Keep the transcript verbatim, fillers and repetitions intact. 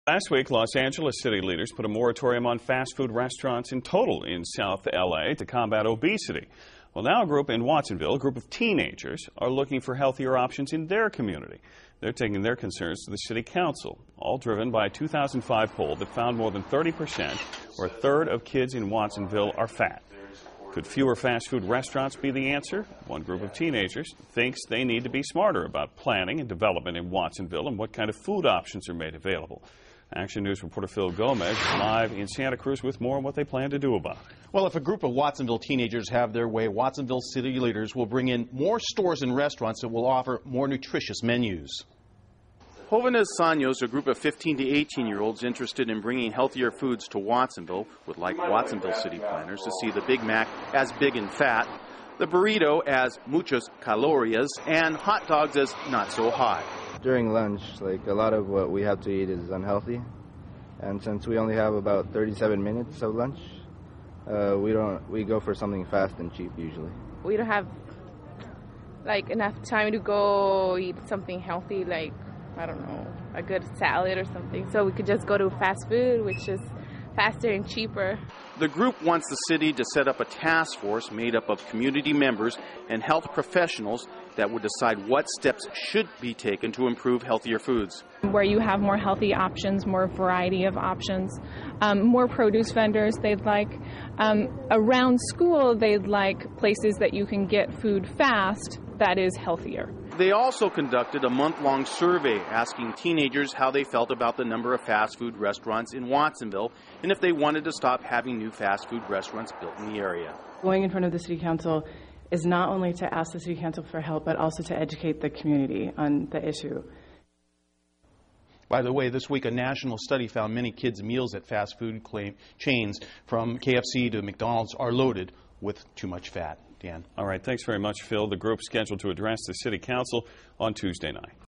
Last week, Los Angeles city leaders put a moratorium on fast food restaurants in total in South L A to combat obesity. Well, now a group in Watsonville, a group of teenagers, are looking for healthier options in their community. They're taking their concerns to the city council, all driven by a two thousand five poll that found more than thirty percent, or a third of kids in Watsonville, are fat. Could fewer fast food restaurants be the answer? One group of teenagers thinks they need to be smarter about planning and development in Watsonville and what kind of food options are made available. Action News reporter Phil Gomez is live in Santa Cruz with more on what they plan to do about it. Well, if a group of Watsonville teenagers have their way, Watsonville city leaders will bring in more stores and restaurants that will offer more nutritious menus. Jóvenes Saños, a group of fifteen to eighteen-year-olds interested in bringing healthier foods to Watsonville, would like Watsonville city planners to see the Big Mac as big and fat, the burrito as muchas calorías, and hot dogs as not so hot. During lunch, like a lot of what we have to eat is unhealthy, and since we only have about thirty-seven minutes of lunch, uh, we don't we go for something fast and cheap usually. We don't have like enough time to go eat something healthy, like I don't know, a good salad or something. So we could just go to fast food, which is faster and cheaper. The group wants the city to set up a task force made up of community members and health professionals that would decide what steps should be taken to improve healthier foods. Where you have more healthy options, more variety of options, um, more produce vendors they'd like. Um, around school, they'd like places that you can get food fast that is healthier. They also conducted a month-long survey asking teenagers how they felt about the number of fast food restaurants in Watsonville and if they wanted to stop having new fast food restaurants built in the area. Going in front of the City Council is not only to ask the City Council for help, but also to educate the community on the issue. By the way, this week a national study found many kids' meals at fast food claim chains from K F C to McDonald's are loaded with too much fat. Dan. All right, thanks very much, Phil. The group's scheduled to address the city council on Tuesday night.